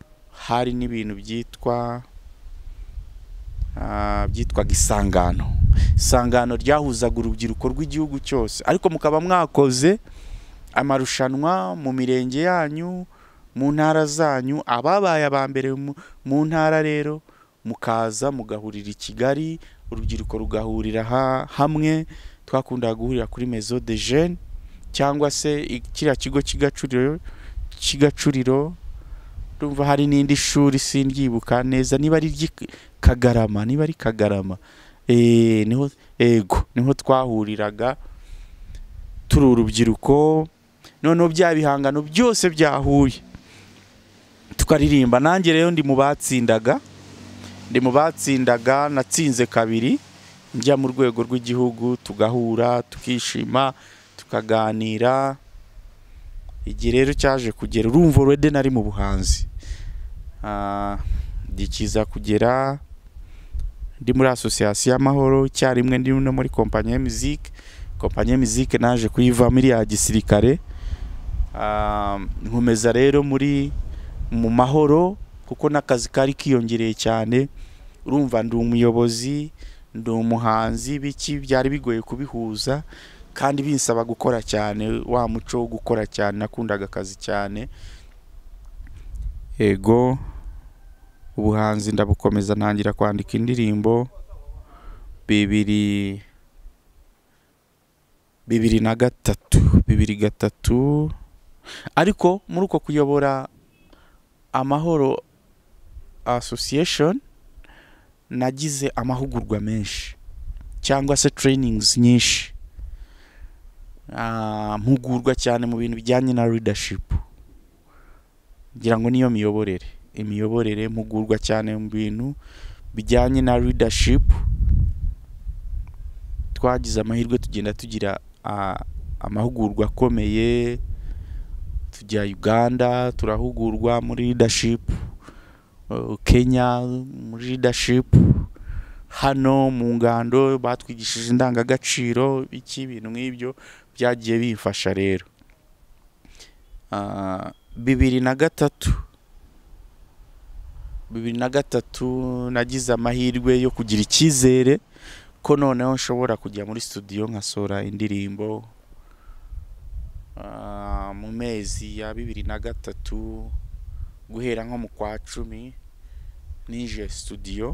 Hari n'ibintu byitwa uh, byitwa gisangano. isangano ryahuzaga urubyiruko rw'igihugu cyose, ariko mukaba mwakoze amarushanwa mu mirenge yanyu, mu ntara zanyu, ababaye aba mbere mu ntara rero mukaza mugahurira i Kigali, urubyiruko rugahurira hamwe. Twakundaga guhurira kuri Maison de Jeunes cyangwa se kiriya kigo cy'igacuriro cy'igacuriro Rumva hari n'indi shuri sindyibuka neza, niba ari Kagarama niba ari Kagarama eh niho ego niho twahuriraga turi urubyiruko, noneho bya bihangano byose byahuye tukaririmba. Nanjye rero ndi mu batsindaga ndi mu batsindaga natsinze kabiri, njya mu rwego rw'igihugu, tugahura tukishima tukaganira. Igihe rero cyaje kugera, urumva already nari mu buhanzi, ah dikiza kugera ndi muri association y'amahoro, cyarimwe ndi no muri compagnie musique compagnie musique naje kuyiva muri ya gisirikare. ah nkomeza rero muri mu mahoro kuko nakazi kari kiyongereye cyane. Urumva ndi umuyobozi, ndi umuhanzi, biki byari bigoye kubihuza kandi binsaba gukora cyane, wa muco wo gukora cyane, nakundaga akazi cyane. Ego ubuhanzi ndabukomeza, ntangira kwandika indirimbo bibiri bibiri na gatatu bibiri gatatu. Ariko muri uko kuyobora Amahoro Association nagize amahugurwa menshi cyangwa se trainings nyinshi, ah mpugurwa cyane mu bintu bijyanye na leadership, ngira ngo niyo miyoborere imiyoborere mpugurwa cyane mu bintu bijyanye na leadership. Twagize amahirwe tugenda tugira ah, amahugurwa akomeye, tujya Uganda turahugurwa muri leadership, uh, Kenya muri leadership, hano mu Ngando batwigishije indangagaciro, iki bintu nk'ibyo byagiye bifasha rero. uh, bibiri na gatatu bibiri na gatatu nagize amahirwe yo kugira icyizere ko noneho nshobora kujya muri studio nkasora indirimbo. Uh, mu mezi ya bibiri na gatatu guhera nko mu kwa cumi nije studio,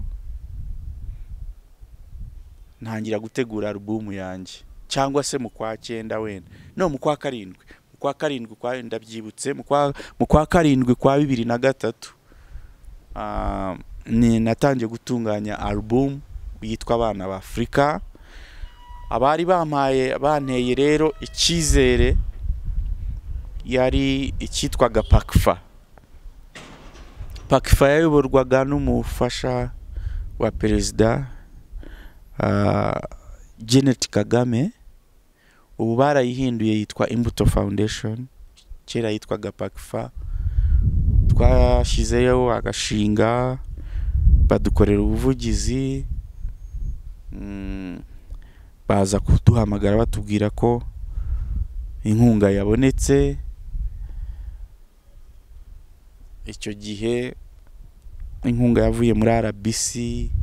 ntangira gutegura album yanjye, cyangwa se mu kwa cyenda wenda no mu kwa karindwi mu kwa karindwi kwa ndabyibutse mu kwa mu kwa karindwi kwa bibiri na gatatu. uh, ni natangiye gutunganya album yitwa Abana ba Afrika. Abari bampaye banteye rero icyizere yari icyitwaga Pakfa. Pakfa yayoborwaga n'umufasha wa perezida uh, Janet Kagame, ubu barayihinduye yitwa Imbuto Foundation, kera yitwaga Pakfa. Twashyizeyo agashinga badukorera ubuvugizi, mm, baza kuduhamagara batubwira ko inkunga yabonetse. Icyo gihe inkunga yavuye muri R B C,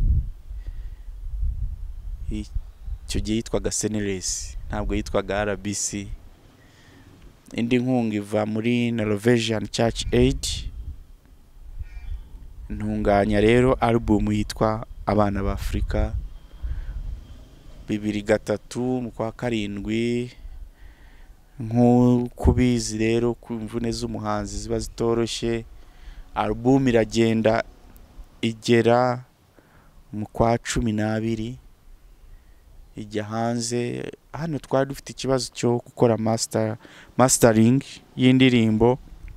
icyo gihe yitwaga Seneles, ntabwo yitwaga R B C. Indi nkunga iva muri Norwegian Church Aid. Ntunganya rero album yitwa Abana ba Afrika. Bibiri gatatu mu kwa karindwi, nk'ukubizi rero ku imvune z'umuhanzi ziba zitoroshye, album iragenda igera mu kwa cumi n'abiri ijya hanze. Hano twari dufite ikibazo cyo gukora master mastering y'indirimbo.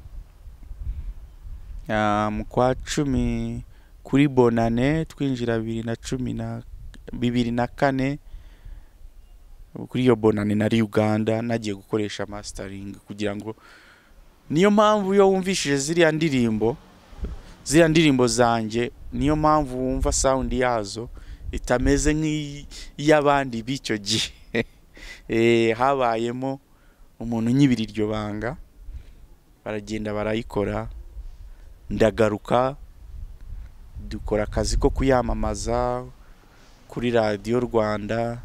Uh, mu kwa cumi kuri Bonane twinjira bibiri na cumi na bibiri na kane, kuri iyo Bonane nari Uganda nagiye gukoresha mastering kugira ngo, niyo mpamvu yo wumvishije ziriya ndirimbo ziriya ndirimbo zanjye, niyo mpamvu wumva sound yazo itameze nk'iy'abandi b'icyo gihe. eh habayemo umuntu nyibiri iryo banga, baragenda barayikora, ndagaruka dukora akazi ko kuyamamaza, kuri radiyo Rwanda,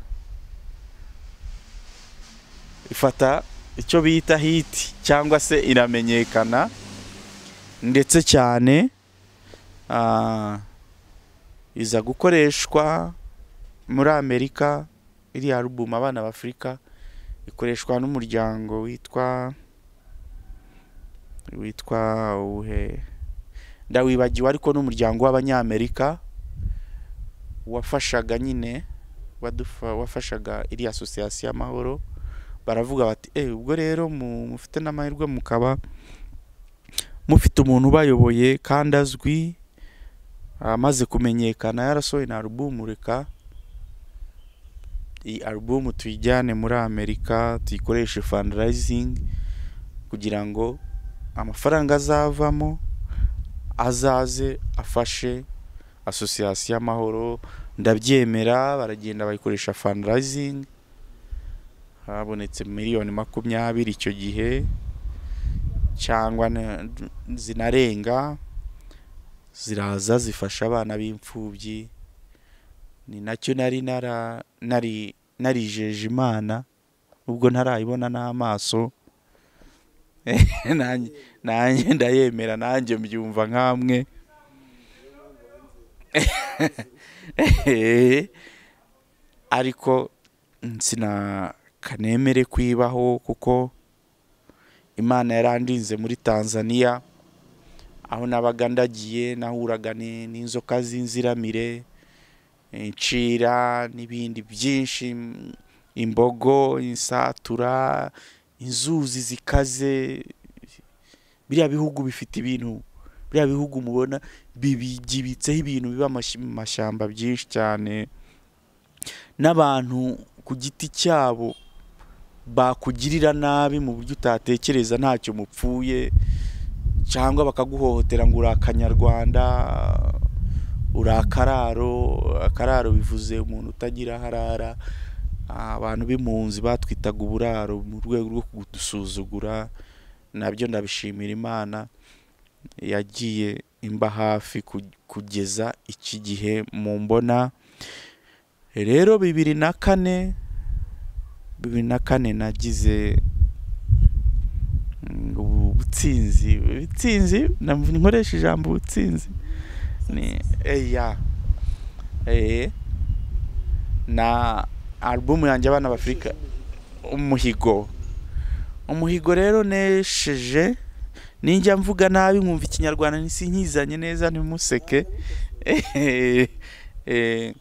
ifata icyo bita hit cyangwa se iramenyekana ndetse cyane. Uh, iza gukoreshwa muri Amerika. Iri album Abana b'Afrika ikoreshwa n'umuryango witwa witwa uhe ndawibagiwe, ariko n'umuryango w'Abanyamerika wafashaga nyine wadufa wafashaga iri association y'amahoro. Baravuga bati eh ubwo rero mufite n'amahirwe mukaba mufite umuntu ubayoboye kandi azwi, amaze kumenyekana, yarasohoye na album, reka iyi album tuyijyane muri Amerika tuyikoreshe fundraising kugira ngo amafaranga azavamo azaze afashe association y'amahoro. Ndabyemera, baragenda bayikoresha fundraising, habonetse miliyoni makumyabiri icyo gihe cyangwa zinarenga, ziraza zifasha abana b'imfubyi. Ni nacyo nari nara nari narijeje Imana ubwo ntarayibona n'amaso. nanjye nanjye ndayemera, nanjye mbyumva nkamwe. Ariko sina kanemere kwibaho kuko Imana yarandinze muri Tanzania, aho nabaga ndagiye nahuraga n'inzoka z'inziramire, incira n'ibindi byinshi, imbogo, insatura, inzuzi zikaze. Biriya bihugu bifite ibintu, biriya bihugu mubona bibigibitseho ibintu biba amashyamba byinshi cyane, n'abantu ku giti cyabo bakugirira nabi mu buryo utatekereza, ntacyo mupfuye, cyangwa bakaguhohotera ngo urakanyarwanda, urakararo. Akararo bivuze umuntu utagira harara. Abantu b'impunzi batwitaga uburaro mu rwego rwo kudusuzugura. Nabyo ndabishimira Imana, yagiye imba hafi kugeza iki gihe mu mbona. Rero bibiri na kane bibiri na kane nagize ubutsinzi ubutsinzi nkoresha ijambo ubutsinzi ni eya eh na album yanjye Abana b'Afrika umuhigo. Umuhigo rero nesheje, ninjya mvuga nabi nkumva ikinyarwanda nisinkizanye neza ntimuseke. eh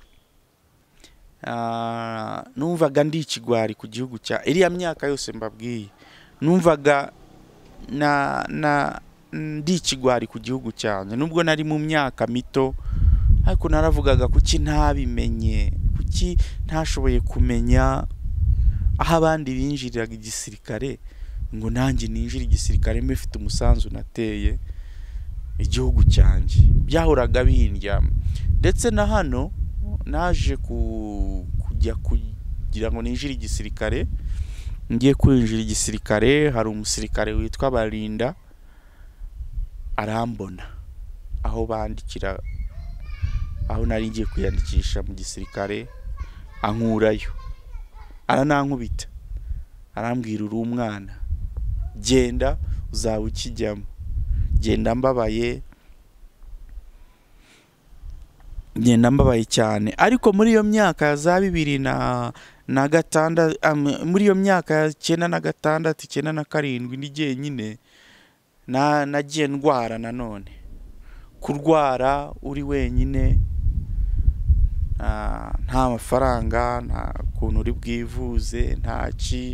ah numvaga ndi ikigwari ku gihugu cya iriya myaka yose mbabwiye, numvaga na na ndi ikigwari ku gihugu cyanjye. Nubwo nari mu myaka mito, ariko naravugaga kuki ntabimenye, kuki ntashoboye kumenya aho abandi binjiriraga igisirikare ngo nanjye ninjira igisirikare mbifite umusanzu nateye igihugu cyanjye. Byahoraga bindya, ndetse na hano naje kujya kugira ngo ninjire igisirikare. Ngiye kwinjira igisirikare, hari umusirikare witwa Barinda arambona aho bandikira, aho nari ngiye kwiyandikisha mu gisirikare, ankurayo, aranankubita, arambwira uri umwana, genda uzaba ukijyamo. Genda mbabaye, ngenda mbabaye cyane. Ariko muri iyo myaka za bibiri na na gatandatu, muri iyo myaka ya cyenda na gatandatu icyenda na karindwi ndigiye nyine na nagiye ndwara. Nanone kurwara uri wenyine, nta mafaranga, nta kuntu uri bwivuze, nta ki,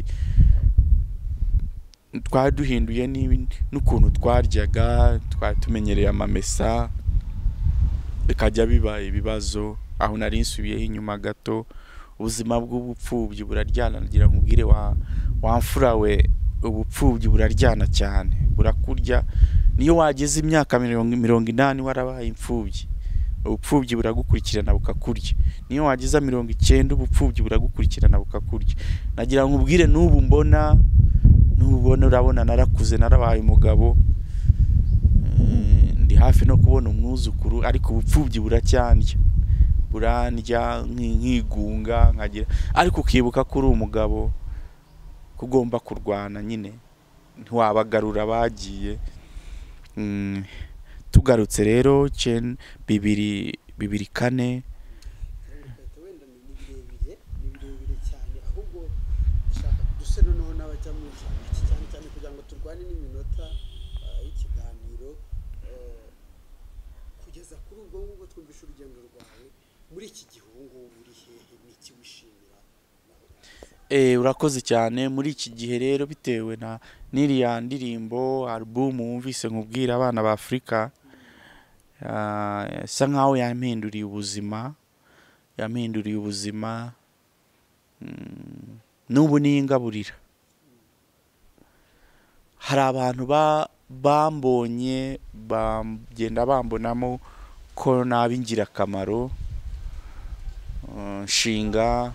twaduhinduye n'ukuntu twaryaga, twatumenyereye amamesa, bikajya biba ibibazo. Aho nari nsubiyeho inyuma gato, ubuzima bw'ubupfubyi buraryana. Ngira nkubwire wa wamfura we, ubupfubyi buraryana cyane, burakurya. Niyo wageze imyaka mirongo inani warabaye imfubyi, ubupfubyi buragukurikirana bukakurya. Niyo wageza mirongo icyenda ubupfubyi buragukurikirana bukakurya. Nagira nkubwire n'ubu mbona n'ubona urabona narakuze, narabaye umugabo, ndi hafi no kubona umwuzukuru, ariko ubupfubyi buracyandya. burandya nkigunga nkagira, ariko ukibuka ko uri umugabo kugomba kurwana nyine ntiwabagarura bagiye. mm, tugarutse rero cen bibiri bibiri kane wenda ni birebire ni birebire cyane, ahubwo shaka duse noneho n'abajya mu iki cyane cyane kugira ngo turwane n'iminota y'ikiganiro. Kugeza kuri ubwo ngubwo twumvisha urugendo rwawe muri iki gihungu uri hehe n'iki wishimira? Eh urakoze cyane. Muri iki gihe rero bitewe na n'iriya ndirimbo album wumvise nkubwira abana ba Afrika, sa nkaho yampinduriye ubuzima yampinduriye ubuzima n'ubu n'ingaburira. Hari abantu bambonye bagenda bambonamo ko nabingira akamaro, nshinga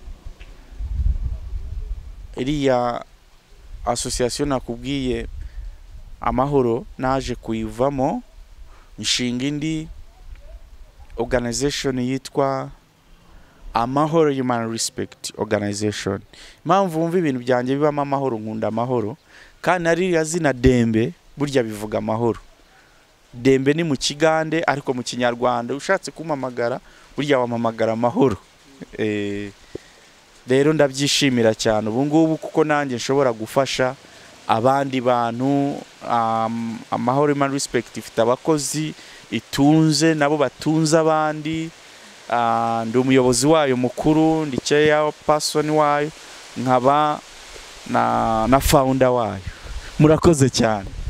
iriya association nakubwiye Amahoro, naje kuyivamo nshinga indi organization yitwa Amahoro Human Respect Organization. Impamvu wumva ibintu byanjye bibamo amahoro, nkunda amahoro, kandi ari zina Dembe burya bivuga amahoro. Dembe ni mu Kigande, ariko mu Kinyarwanda ushatse kumamagara burya wamamagara amahoro. eh rero ndabyishimira cyane ubu ngubu kuko nanjye nshobora gufasha abandi bantu. um, Amahoro Human Respect ifite abakozi itunze nabo batunze abandi. uh, ndi umuyobozi wayo mukuru, ndi chair person wayo, nkaba na na founder wayo. Murakoze cyane.